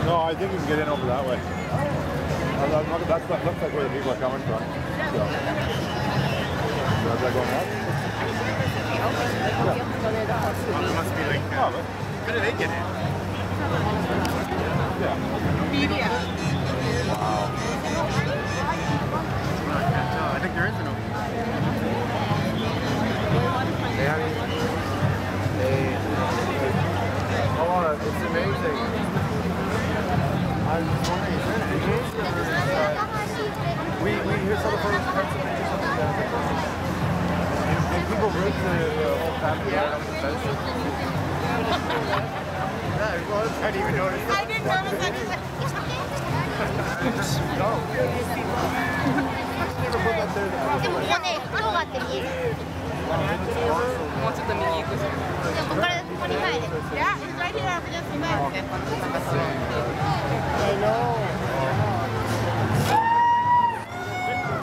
No, I think you can get in over that way. That looks like where the people are coming from. So is that going up? Yeah. It must be like, how do they get in? Yeah. Media. Wow. I can't tell. I think there is an opening. It's amazing. I was wondering, is that we hear some of the first Pennsylvania something like that. And people rip the whole family right up the fence. Yeah, well, I didn't even notice that. I didn't notice anything. No. Never put that there. でもここね、雲があって見える。 もうちょっと右行くぞ。 でもここからここに帰る。 Yeah, it's right here. We just met.